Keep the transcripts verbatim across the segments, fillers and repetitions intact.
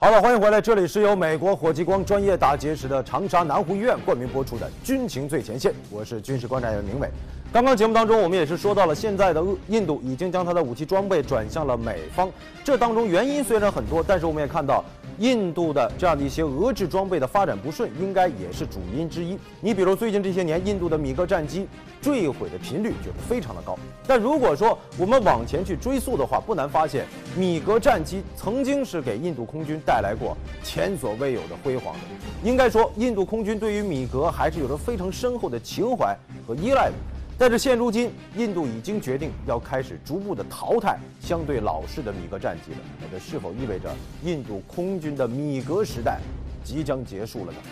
好了，欢迎回来，这里是由美国火激光专业大结识的长沙南湖医院冠名播出的《军情最前线》，我是军事观察员明伟。刚刚节目当中，我们也是说到了，现在的印度已经将它的武器装备转向了美方。这当中原因虽然很多，但是我们也看到，印度的这样的一些俄制装备的发展不顺，应该也是主因之一。你比如最近这些年，印度的米格战机坠毁的频率就是非常的高。但如果说我们往前去追溯的话，不难发现，米格战机曾经是给印度空军带来过前所未有的辉煌的。应该说，印度空军对于米格还是有着非常深厚的情怀和依赖的。但是现如今，印度已经决定要开始逐步的淘汰相对老式的米格战机了。那这是否意味着印度空军的米格时代即将结束了呢？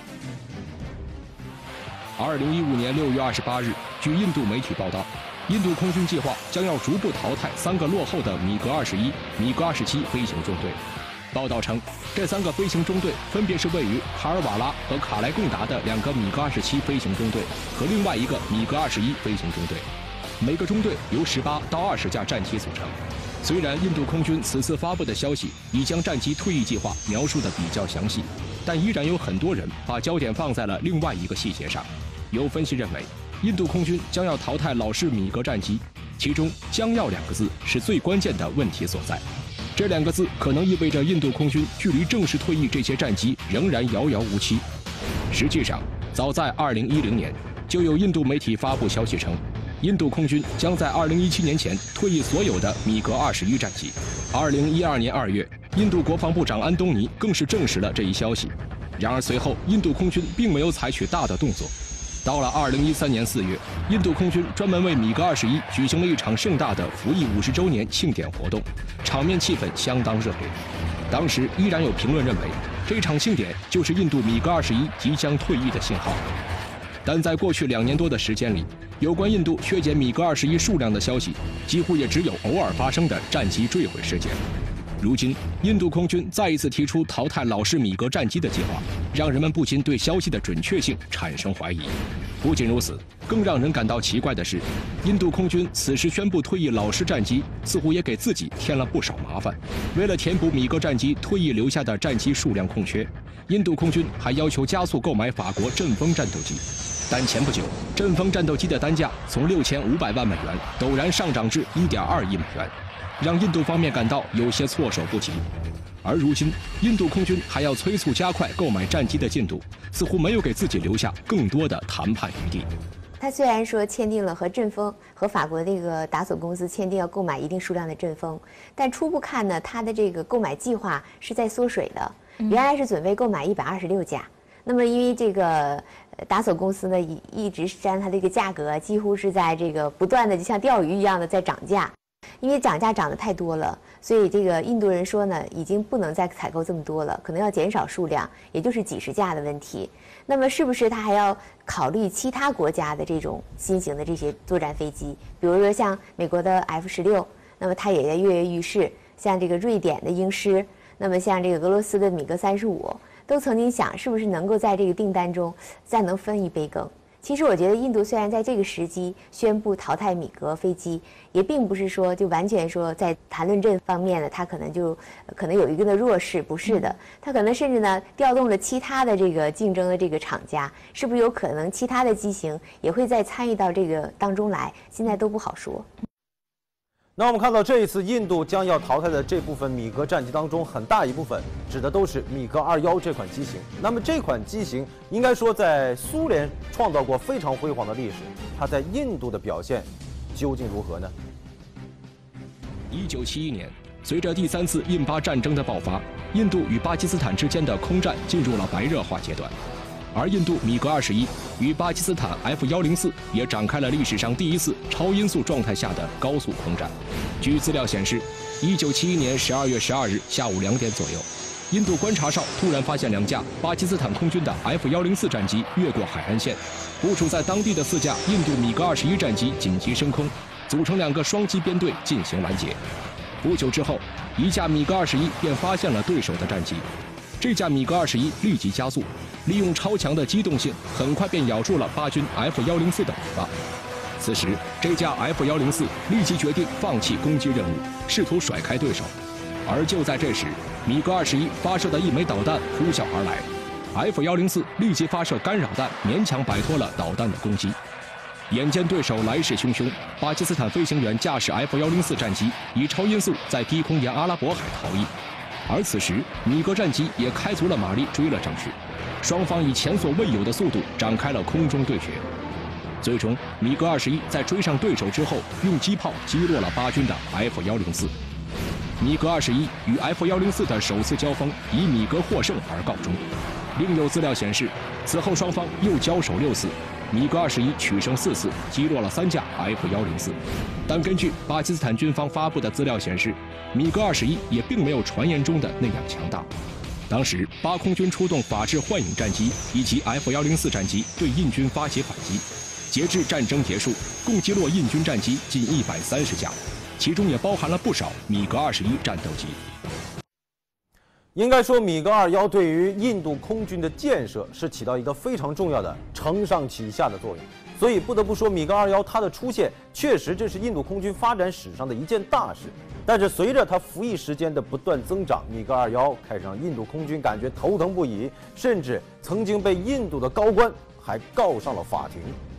二零一五年六月二十八日，据印度媒体报道，印度空军计划将要逐步淘汰三个落后的米格二十一、米格二十七飞行中队。报道称，这三个飞行中队分别是位于卡尔瓦拉和卡莱贡达的两个米格二十七飞行中队和另外一个米格二十一飞行中队，每个中队由十八到二十架战机组成。虽然印度空军此次发布的消息已将战机退役计划描述得比较详细，但依然有很多人把焦点放在了另外一个细节上。有分析认为，印度空军将要淘汰老式米格战机，其中“将要”两个字是最关键的问题所在。这两个字可能意味着印度空军距离正式退役这些战机仍然遥遥无期。实际上，早在二零一零年，就有印度媒体发布消息称，印度空军将在二零一七年前退役所有的米格二十一战机。二零一二年二月，印度国防部长安东尼更是证实了这一消息。然而随后，印度空军并没有采取大的动作。到了二零一三年四月，印度空军专门为米格二十一举行了一场盛大的服役五十周年庆典活动，场面气氛相当热烈。当时依然有评论认为，这场庆典就是印度米格二十一即将退役的信号。但在过去两年多的时间里，有关印度削减米格二十一数量的消息，几乎也只有偶尔发生的战机坠毁事件。如今，印度空军再一次提出淘汰老式米格战机的计划，让人们不禁对消息的准确性产生怀疑。不仅如此，更让人感到奇怪的是，印度空军此时宣布退役老式战机，似乎也给自己添了不少麻烦。为了填补米格战机退役留下的战机数量空缺，印度空军还要求加速购买法国阵风战斗机。但前不久，阵风战斗机的单价从六千五百万美元陡然上涨至一点二亿美元。让印度方面感到有些措手不及，而如今印度空军还要催促加快购买战机的进度，似乎没有给自己留下更多的谈判余地。 他虽然说签订了和阵风和法国这个达索公司签订要购买一定数量的阵风，但初步看呢，他的这个购买计划是在缩水的，原来是准备购买一百二十六架。那么因为这个达索公司呢，一一直是占它这个价格几乎是在这个不断的就像钓鱼一样的在涨价。因为涨价涨得太多了，所以这个印度人说呢，已经不能再采购这么多了，可能要减少数量，也就是几十架的问题。那么是不是他还要考虑其他国家的这种新型的这些作战飞机？比如说像美国的 F 十六，那么它也在跃跃欲试。像这个瑞典的鹰狮，那么像这个俄罗斯的米格三十五，都曾经想是不是能够在这个订单中再能分一杯羹。其实我觉得，印度虽然在这个时机宣布淘汰米格飞机，也并不是说就完全说在谈论这方面呢，它可能就可能有一个的弱势，不是的，它可能甚至呢调动了其他的这个竞争的这个厂家，是不是有可能其他的机型也会再参与到这个当中来？现在都不好说。 那我们看到这一次印度将要淘汰的这部分米格战机当中，很大一部分指的都是米格二十一这款机型。那么这款机型应该说在苏联创造过非常辉煌的历史，它在印度的表现究竟如何呢？ 一九七一年，随着第三次印巴战争的爆发，印度与巴基斯坦之间的空战进入了白热化阶段。而印度米格二十一与巴基斯坦 F 一零四也展开了历史上第一次超音速状态下的高速空战。据资料显示，一九七一年十二月十二日下午两点左右，印度观察哨突然发现两架巴基斯坦空军的 F 一零四战机越过海岸线，部署在当地的四架印度米格二十一战机紧急升空，组成两个双机编队进行拦截。不久之后，一架米格二十一便发现了对手的战机，这架米格二十一立即加速，利用超强的机动性，很快便咬住了巴军 F 一零四的尾巴。此时，这架 F 一零四立即决定放弃攻击任务，试图甩开对手。而就在这时， 米格二十一发射的一枚导弹呼啸而来 ，F 一零四立即发射干扰弹，勉强摆脱了导弹的攻击。眼见对手来势汹汹，巴基斯坦飞行员驾驶 F 一零四战机以超音速在低空沿阿拉伯海逃逸，而此时米格战机也开足了马力追了上去，双方以前所未有的速度展开了空中对决。最终，米格二十一在追上对手之后，用机炮击落了巴军的 F 一零四。米格二十一与 F 一零四的首次交锋以米格获胜而告终。另有资料显示，此后双方又交手六次，米格二十一取胜四次，击落了三架 F 一零四。但根据巴基斯坦军方发布的资料显示，米格二十一也并没有传言中的那样强大。当时，巴空军出动法制幻影战机以及 F 一零四战机对印军发起反击。截至战争结束，共击落印军战机近一百三十架，其中也包含了不少米格二十一战斗机。 应该说，米格二幺对于印度空军的建设是起到一个非常重要的承上启下的作用。所以不得不说，米格二幺它的出现，确实这是印度空军发展史上的一件大事。但是随着它服役时间的不断增长，米格二幺开始让印度空军感觉头疼不已，甚至曾经被印度的高官还告上了法庭。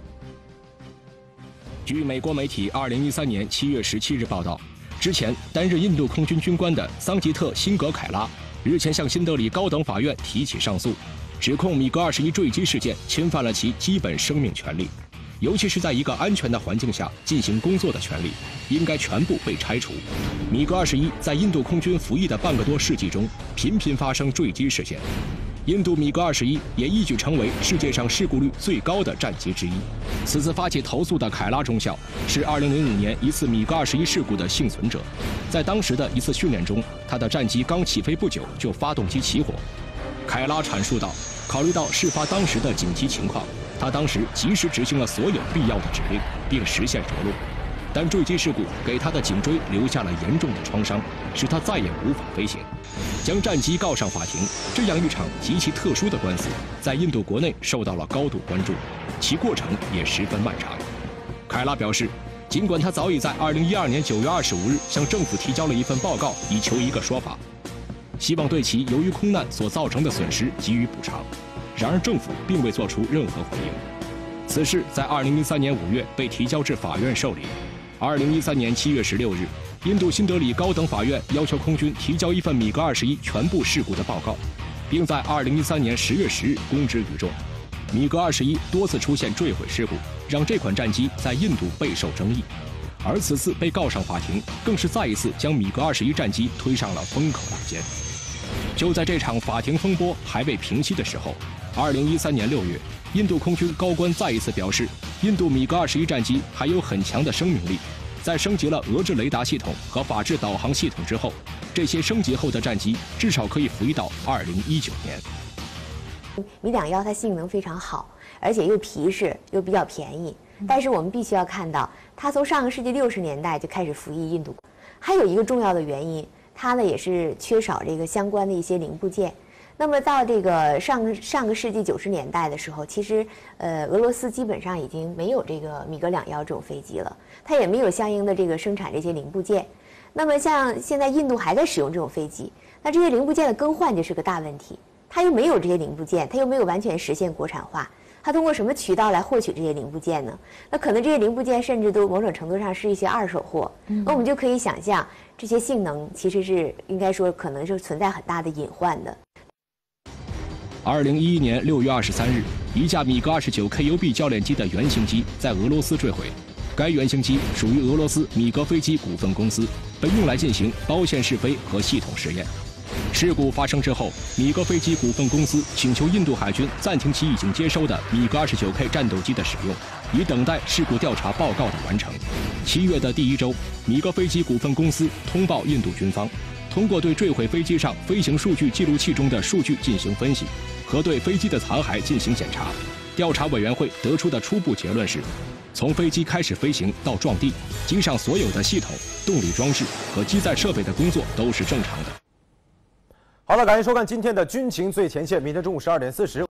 据美国媒体二零一三年七月十七日报道，之前担任印度空军军官的桑吉特·辛格凯拉日前向新德里高等法院提起上诉，指控米格二十一坠机事件侵犯了其基本生命权利，尤其是在一个安全的环境下进行工作的权利，应该全部被拆除。米格二十一在印度空军服役的半个多世纪中，频频发生坠机事件。印度米格二十一也一举成为世界上事故率最高的战机之一。此次发起投诉的凯拉中校是二零零五年一次米格二十一事故的幸存者，在当时的一次训练中，他的战机刚起飞不久就发动机起火。凯拉阐述道，考虑到事发当时的紧急情况，他当时及时执行了所有必要的指令，并实现着陆。但坠机事故给他的颈椎留下了严重的创伤，使他再也无法飞行。将战机告上法庭，这样一场极其特殊的官司，在印度国内受到了高度关注，其过程也十分漫长。凯拉表示，尽管他早已在二零一二年九月二十五日向政府提交了一份报告，以求一个说法，希望对其由于空难所造成的损失给予补偿，然而政府并未做出任何回应。此事在二零一三年五月被提交至法院受理。二零一三年七月十六日，印度新德里高等法院要求空军提交一份米格二十一全部事故的报告，并在二零一三年十月十日公之于众。米格二十一多次出现坠毁事故，让这款战机在印度备受争议，而此次被告上法庭，更是再一次将米格二十一战机推上了风口浪尖。就在这场法庭风波还未平息的时候，二零一三年六月，印度空军高官再一次表示，印度米格二十一战机还有很强的生命力。在升级了俄制雷达系统和法制导航系统之后，这些升级后的战机至少可以服役到二零一九年。 米两幺它性能非常好，而且又皮实又比较便宜。但是我们必须要看到，它从上个世纪六十年代就开始服役印度。还有一个重要的原因，它呢也是缺少这个相关的一些零部件。那么到这个上上个世纪九十年代的时候，其实呃俄罗斯基本上已经没有这个米格两幺这种飞机了，它也没有相应的这个生产这些零部件。那么像现在印度还在使用这种飞机，那这些零部件的更换就是个大问题。它又没有这些零部件，它又没有完全实现国产化，它通过什么渠道来获取这些零部件呢？那可能这些零部件甚至都某种程度上是一些二手货。那我们就可以想象，这些性能其实是应该说可能是存在很大的隐患的。 二零一一年六月二十三日，一架米格二十九 K U B 教练机的原型机在俄罗斯坠毁。该原型机属于俄罗斯米格飞机股份公司，被用来进行包线试飞和系统实验。事故发生之后，米格飞机股份公司请求印度海军暂停其已经接收的米格二十九 K 战斗机的使用，以等待事故调查报告的完成。七月的第一周，米格飞机股份公司通报印度军方，通过对坠毁飞机上飞行数据记录器中的数据进行分析，和对飞机的残骸进行检查。调查委员会得出的初步结论是，从飞机开始飞行到撞地，机上所有的系统、动力装置和机载设备的工作都是正常的。 好了，感谢收看今天的军情最前线，明天中午十二点四十。